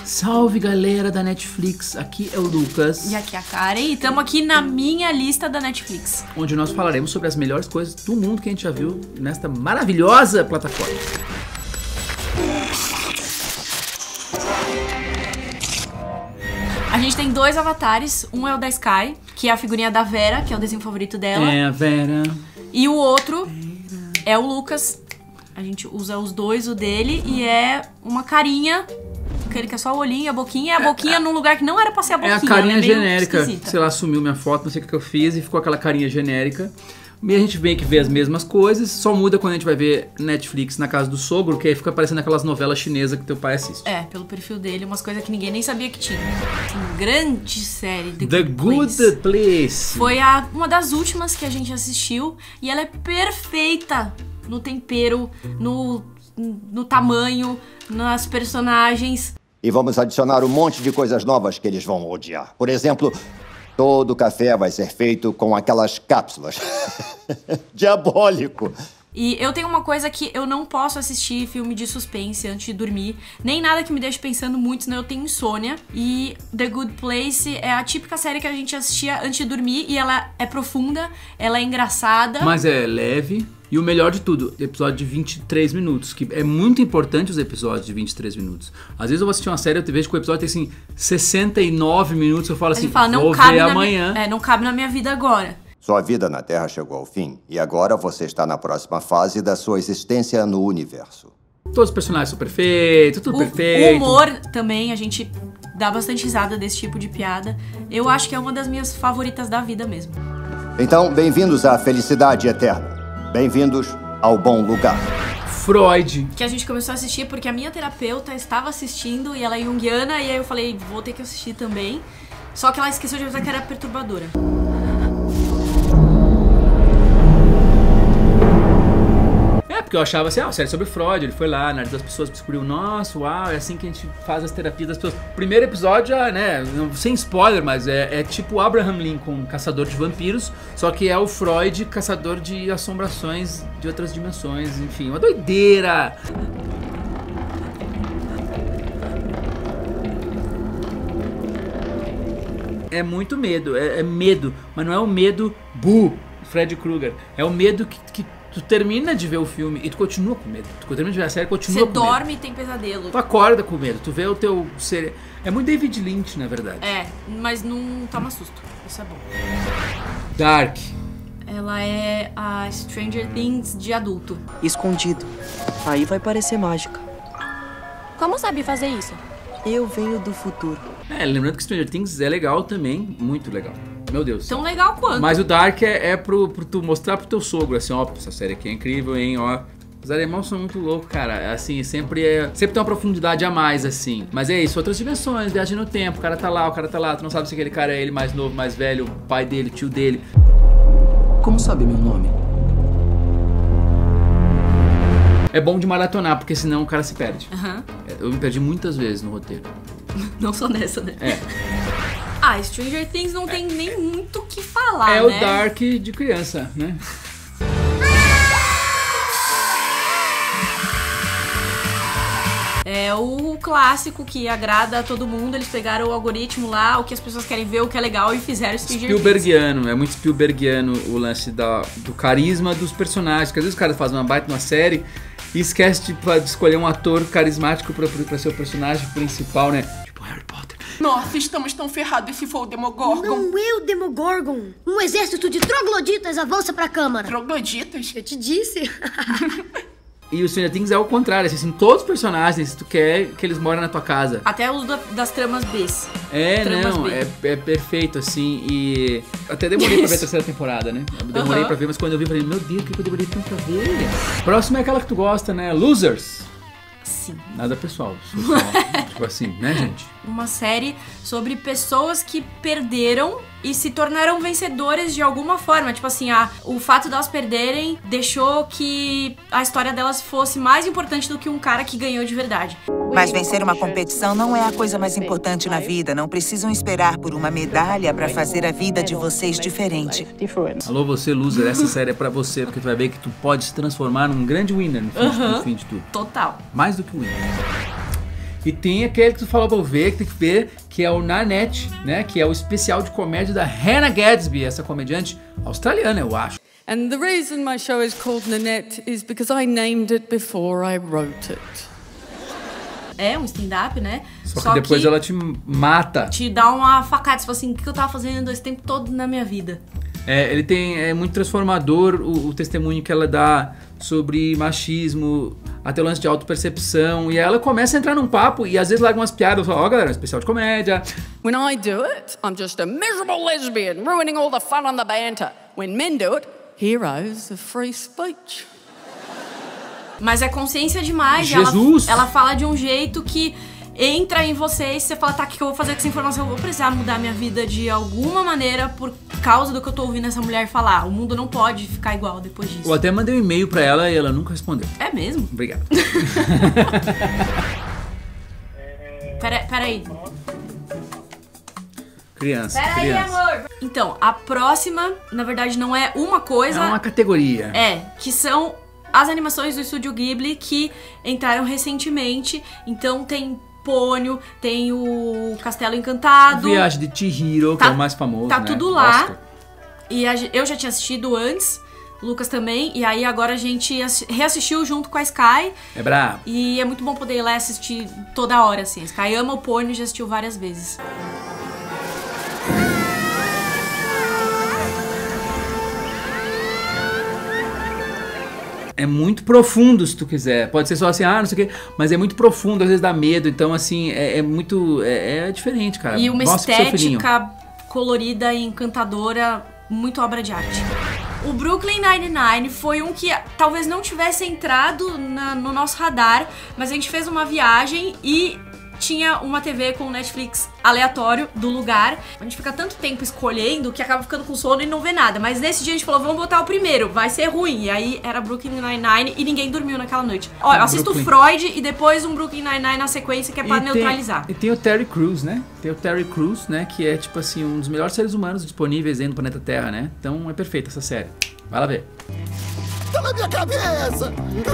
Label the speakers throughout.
Speaker 1: Salve galera da Netflix, aqui é o Lucas.
Speaker 2: E aqui é a Karen, e estamos aqui na minha lista da Netflix,
Speaker 1: onde nós falaremos sobre as melhores coisas do mundo que a gente já viu nesta maravilhosa plataforma.
Speaker 2: A gente tem dois avatares, um é o da Sky, que é a figurinha da Vera, que é o desenho favorito dela.
Speaker 1: É, a Vera.
Speaker 2: E o outro é o Lucas. A gente usa os dois, o dele, e é uma carinha, aquele que é só o olhinho e a boquinha num lugar que não era pra ser a boquinha.
Speaker 1: É a carinha genérica,
Speaker 2: esquisita.
Speaker 1: sei lá, sumiu minha foto, não sei o que eu fiz, e ficou aquela carinha genérica. E a gente vê que vê as mesmas coisas, só muda quando a gente vai ver Netflix na casa do sogro, que aí fica parecendo aquelas novelas chinesas que teu pai assiste.
Speaker 2: É, pelo perfil dele, umas coisas que ninguém nem sabia que tinha. Uma grande série,
Speaker 1: The Good Place.
Speaker 2: Foi uma das últimas que a gente assistiu, e ela é perfeita no tempero, no tamanho, nas personagens.
Speaker 3: E vamos adicionar um monte de coisas novas que eles vão odiar. Por exemplo, todo o café vai ser feito com aquelas cápsulas. Diabólico!
Speaker 2: E eu tenho uma coisa que eu não posso assistir filme de suspense antes de dormir, nem nada que me deixe pensando muito, senão eu tenho insônia. E The Good Place é a típica série que a gente assistia antes de dormir, e ela é profunda, ela é engraçada.
Speaker 1: Mas é leve. E o melhor de tudo, episódio de 23 minutos, que é muito importante os episódios de 23 minutos. Às vezes eu vou assistir uma série, eu vejo que o episódio tem assim 69 minutos, eu falo assim, vou ver amanhã.
Speaker 2: Não cabe na minha vida agora.
Speaker 3: Sua vida na Terra chegou ao fim, e agora você está na próxima fase da sua existência no universo.
Speaker 1: Todos os personagens são perfeitos, tudo perfeito.
Speaker 2: O humor também, a gente dá bastante risada desse tipo de piada. Eu acho que é uma das minhas favoritas da vida mesmo.
Speaker 3: Então, bem-vindos à felicidade eterna. Bem-vindos ao bom lugar.
Speaker 1: Freud.
Speaker 2: Que a gente começou a assistir porque a minha terapeuta estava assistindo e ela é junguiana, e aí eu falei, vou ter que assistir também. Só que ela esqueceu de avisar que era perturbadora.
Speaker 1: É, porque eu achava assim, série sobre Freud, ele foi lá, analisou as pessoas, descobriu, nossa, uau, é assim que a gente faz as terapias das pessoas. Primeiro episódio, né, sem spoiler, mas é tipo Abraham Lincoln, caçador de vampiros, só que é o Freud, caçador de assombrações de outras dimensões, enfim, uma doideira. É muito medo, é medo, mas não é o medo Freddy Krueger, é o medo que tu termina de ver o filme e tu continua com medo. Tu termina de ver a série e continua com medo.
Speaker 2: Você dorme e tem pesadelo.
Speaker 1: Tu acorda com medo, tu vê o teu ser. É muito David Lynch, na verdade.
Speaker 2: É, mas não toma susto. Isso é bom.
Speaker 1: Dark.
Speaker 2: Ela é a Stranger Things de adulto.
Speaker 4: Escondido. Aí vai parecer mágica.
Speaker 5: Como sabe fazer isso?
Speaker 4: Eu venho do futuro.
Speaker 1: Lembrando que Stranger Things é legal também, muito legal. Meu Deus.
Speaker 2: Tão legal quanto.
Speaker 1: Mas o Dark é pro tu mostrar pro teu sogro, assim, ó, essa série aqui é incrível, hein, ó. Os alemães são muito loucos, cara. Assim, sempre tem uma profundidade a mais, assim. Mas é isso, outras dimensões, viagem no tempo, o cara tá lá, tu não sabe se aquele cara é ele mais novo, mais velho, o pai dele, tio dele.
Speaker 6: Como sabe meu nome?
Speaker 1: É bom de maratonar, porque senão o cara se perde.
Speaker 2: Uhum.
Speaker 1: Eu me perdi muitas vezes no roteiro.
Speaker 2: Não só nessa, né? Stranger Things não tem nem muito o que falar, né?
Speaker 1: É o Dark de criança, né?
Speaker 2: É o clássico que agrada a todo mundo. Eles pegaram o algoritmo lá, o que as pessoas querem ver, o que é legal, e fizeram Stranger Things.
Speaker 1: Spielbergiano, é muito Spielbergiano o lance do carisma dos personagens. Porque às vezes o cara faz uma baita numa série e esquece de escolher um ator carismático pra ser o personagem principal, né? Tipo Harry Potter.
Speaker 7: Nossa, estamos tão ferrados se for o Demogorgon.
Speaker 5: Não é o Demogorgon. Um exército de trogloditas avança pra câmara.
Speaker 7: Trogloditas?
Speaker 5: Eu te disse.
Speaker 1: E o Stranger Things é o contrário, assim, todos os personagens, tu quer que eles morem na tua casa.
Speaker 2: Até os das tramas Bs.
Speaker 1: É perfeito, assim, e até demorei pra ver a terceira temporada, né? Demorei pra ver, mas quando eu vi, eu falei, meu Deus, o que eu demorei tanto pra ver? Próxima é aquela que tu gosta, né? Losers.
Speaker 2: Sim.
Speaker 1: Nada pessoal, tipo assim, né, gente?
Speaker 2: Uma série sobre pessoas que perderam e se tornaram vencedoras de alguma forma. Tipo assim, o fato delas perderem deixou que a história delas fosse mais importante do que um cara que ganhou de verdade.
Speaker 8: Mas vencer uma competição não é a coisa mais importante na vida. Não precisam esperar por uma medalha pra fazer a vida de vocês diferente.
Speaker 1: Alô, você, loser, essa série é pra você, porque tu vai ver que tu pode se transformar num grande winner no fim de tudo.
Speaker 2: Total.
Speaker 1: Mais do que winner. E tem aquele que tu falou pra eu ver, que tem que ver, que é o Nanette, né? Que é o especial de comédia da Hannah Gadsby, essa comediante australiana, eu acho.
Speaker 9: And the reason my show is called Nanette is because I named it before I wrote it.
Speaker 2: É um stand-up, né?
Speaker 1: Só que depois ela te mata.
Speaker 2: Te dá uma facada, você fala assim, o que eu tava fazendo esse tempo todo na minha vida?
Speaker 1: É muito transformador o testemunho que ela dá sobre machismo, até o lance de autopercepção, e ela começa a entrar num papo e às vezes larga umas piadas, fala, galera, é um especial de comédia.
Speaker 9: When I do it, I'm just a miserable lesbian, ruining all the fun and the banter. When men do it, heroes of free speech.
Speaker 2: Mas é consciência demais.
Speaker 1: Jesus!
Speaker 2: Ela fala de um jeito que entra em você e você fala, tá, o que eu vou fazer com essa informação? Eu vou precisar mudar minha vida de alguma maneira por causa do que eu tô ouvindo essa mulher falar. O mundo não pode ficar igual depois disso.
Speaker 1: Eu até mandei um e-mail pra ela e ela nunca respondeu.
Speaker 2: É mesmo?
Speaker 1: Obrigado.
Speaker 2: Peraí.
Speaker 1: Criança.
Speaker 2: Peraí, amor. Então, a próxima, na verdade, não é uma coisa.
Speaker 1: É uma categoria.
Speaker 2: Que são as animações do Estúdio Ghibli que entraram recentemente. Então tem Pônio, tem o Castelo Encantado.
Speaker 1: Viagem de Chihiro, que é o mais famoso,
Speaker 2: Tá
Speaker 1: né?
Speaker 2: tudo lá.
Speaker 1: Oscar.
Speaker 2: E eu já tinha assistido antes, o Lucas também. E aí agora a gente reassistiu junto com a Sky.
Speaker 1: É brabo.
Speaker 2: E é muito bom poder ir lá assistir toda hora, assim. A Sky ama o Pônio e já assistiu várias vezes.
Speaker 1: É muito profundo, se tu quiser. Pode ser só assim, não sei o quê, mas é muito profundo, às vezes dá medo. Então, assim, é diferente, cara.
Speaker 2: E uma
Speaker 1: Mostra pro seu filhinho.
Speaker 2: estética colorida e encantadora, muito obra de arte. O Brooklyn Nine-Nine foi um que talvez não tivesse entrado no nosso radar, mas a gente fez uma viagem e tinha uma TV com Netflix aleatório do lugar. A gente fica tanto tempo escolhendo que acaba ficando com sono e não vê nada. Mas nesse dia a gente falou, vamos botar o primeiro, vai ser ruim. E aí era Brooklyn Nine-Nine e ninguém dormiu naquela noite. Ó, eu assisto Freud e depois um Brooklyn Nine-Nine na sequência que é pra neutralizar.
Speaker 1: E tem o Terry Crews, né? Tem o Terry Crews, né? Que é, tipo assim, um dos melhores seres humanos disponíveis aí no planeta Terra, né? Então é perfeita essa série. Vai lá ver.
Speaker 10: Tá na minha cabeça!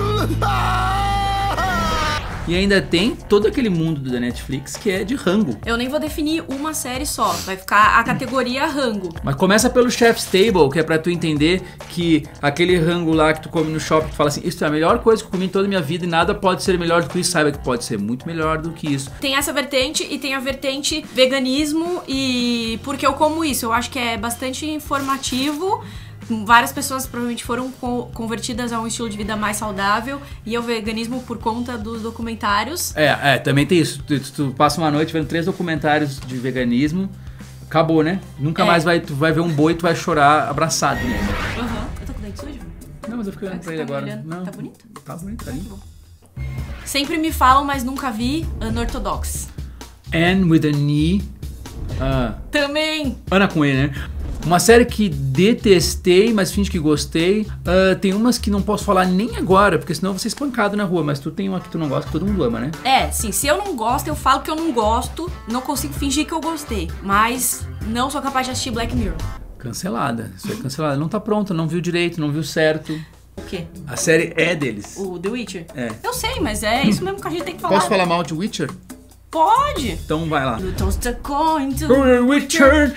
Speaker 1: E ainda tem todo aquele mundo da Netflix que é de rango.
Speaker 2: Eu nem vou definir uma série só, vai ficar a categoria rango.
Speaker 1: Mas começa pelo Chef's Table, que é pra tu entender que aquele rango lá que tu come no shopping, tu fala assim, isso é a melhor coisa que eu comi em toda a minha vida e nada pode ser melhor do que isso. Saiba que pode ser muito melhor do que isso.
Speaker 2: Tem essa vertente e tem a vertente veganismo e porque eu como isso. Eu acho que é bastante informativo. Várias pessoas provavelmente foram convertidas a um estilo de vida mais saudável e ao veganismo por conta dos documentários.
Speaker 1: Também tem isso. Tu passa uma noite vendo 3 documentários de veganismo, acabou, né? Nunca mais tu vai ver um boi e tu vai chorar abraçado nele.
Speaker 2: Eu tô com o dente sujo?
Speaker 1: Não, mas eu fiquei olhando pra ele agora. Não.
Speaker 2: Tá bonito?
Speaker 1: Tá bonito, tá lindo.
Speaker 2: Sempre me falam, mas nunca vi Unorthodox.
Speaker 1: Anne with a knee.
Speaker 2: Também!
Speaker 1: Ana com E, né? Uma série que detestei, mas finge que gostei. Tem umas que não posso falar nem agora, porque senão eu vou ser espancado na rua. Mas tu tem uma que tu não gosta, que todo mundo ama, né?
Speaker 2: Sim, se eu não gosto, eu falo que eu não gosto. Não consigo fingir que eu gostei. Mas não sou capaz de assistir Black Mirror.
Speaker 1: Cancelada, isso é cancelada. Não tá pronta, não viu direito, não viu certo.
Speaker 2: O quê?
Speaker 1: A série é deles.
Speaker 2: O The Witcher?
Speaker 1: É.
Speaker 2: Eu sei, mas é isso mesmo que a gente tem que falar.
Speaker 1: Posso falar mal de Witcher?
Speaker 2: Pode!
Speaker 1: Então vai lá.
Speaker 2: You toss the coin to
Speaker 1: Witcher.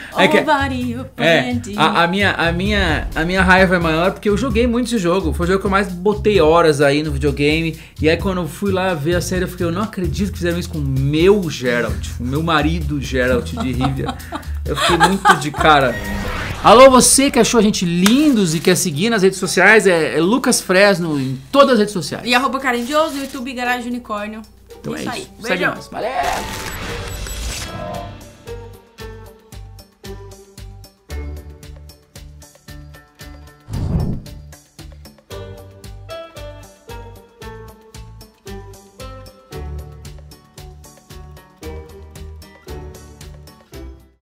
Speaker 2: A
Speaker 1: minha raiva é maior porque eu joguei muito esse jogo. Foi o jogo que eu mais botei horas aí no videogame. E aí quando eu fui lá ver a série, eu fiquei, eu não acredito que fizeram isso com o meu Geralt, o meu marido Geralt de Rivia. Eu fiquei muito de cara. Alô, você que achou a gente lindos e quer seguir nas redes sociais, é Lucas Fresno em todas as redes sociais.
Speaker 2: E @Karen Jones no YouTube, Garagem Unicórnio.
Speaker 1: Então
Speaker 2: isso aí.
Speaker 1: Segue nós. Valeu!